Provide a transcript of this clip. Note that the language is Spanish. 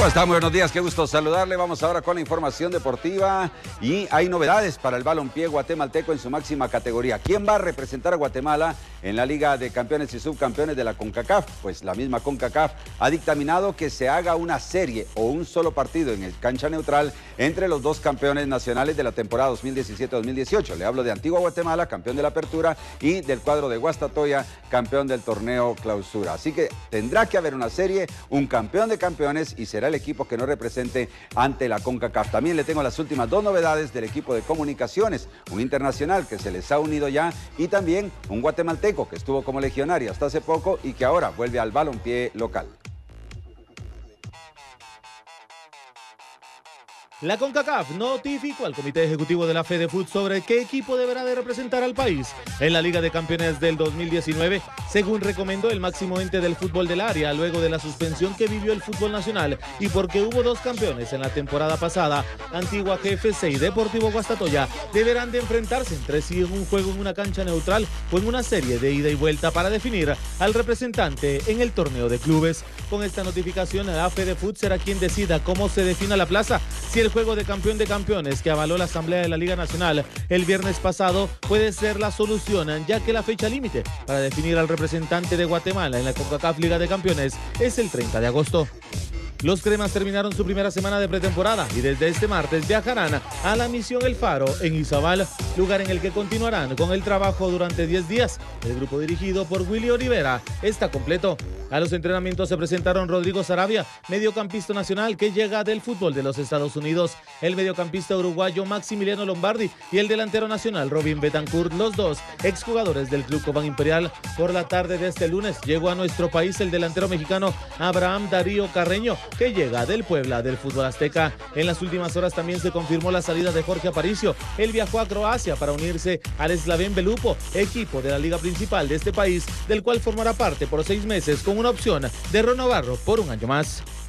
¿Cómo está? Muy buenos días, qué gusto saludarle. Vamos ahora con la información deportiva y hay novedades para el balompié guatemalteco en su máxima categoría. ¿Quién va a representar a Guatemala en la Liga de Campeones y Subcampeones de la CONCACAF? Pues la misma CONCACAF ha dictaminado que se haga una serie o un solo partido en el cancha neutral entre los dos campeones nacionales de la temporada 2017-2018. Le hablo de Antigua Guatemala, campeón de la Apertura, y del cuadro de Guastatoya, campeón del torneo Clausura. Así que tendrá que haber una serie, un campeón de campeones y será el equipo que nos represente ante la CONCACAF. También le tengo las últimas dos novedades del equipo de comunicaciones, un internacional que se les ha unido ya y también un guatemalteco que estuvo como legionario hasta hace poco y que ahora vuelve al balompié local. La CONCACAF notificó al Comité Ejecutivo de la FEDEFUT sobre qué equipo deberá de representar al país en la Liga de Campeones del 2019, según recomendó el máximo ente del fútbol del área, luego de la suspensión que vivió el fútbol nacional y porque hubo dos campeones en la temporada pasada. Antigua GFC y Deportivo Guastatoya deberán de enfrentarse entre sí en un juego en una cancha neutral o en una serie de ida y vuelta para definir al representante en el torneo de clubes. Con esta notificación, la FEDEFUT será quien decida cómo se defina la plaza. Si el juego de campeón de campeones que avaló la Asamblea de la Liga Nacional el viernes pasado puede ser la solución, ya que la fecha límite para definir al representante de Guatemala en la CONCACAF Liga de Campeones es el 30 de agosto. Los cremas terminaron su primera semana de pretemporada y desde este martes viajarán a la misión El Faro en Izabal, lugar en el que continuarán con el trabajo durante 10 días. El grupo dirigido por Willy Olivera está completo. A los entrenamientos se presentaron Rodrigo Sarabia, mediocampista nacional que llega del fútbol de los Estados Unidos, el mediocampista uruguayo Maximiliano Lombardi y el delantero nacional Robin Betancourt, los dos exjugadores del Club Cobán Imperial. Por la tarde de este lunes llegó a nuestro país el delantero mexicano Abraham Darío Carreño, que llega del Puebla del fútbol azteca. En las últimas horas también se confirmó la salida de Jorge Aparicio. Él viajó a Croacia para unirse al Slaven Belupo, equipo de la liga principal de este país, del cual formará parte por 6 meses con una opción de renovarlo por un año más.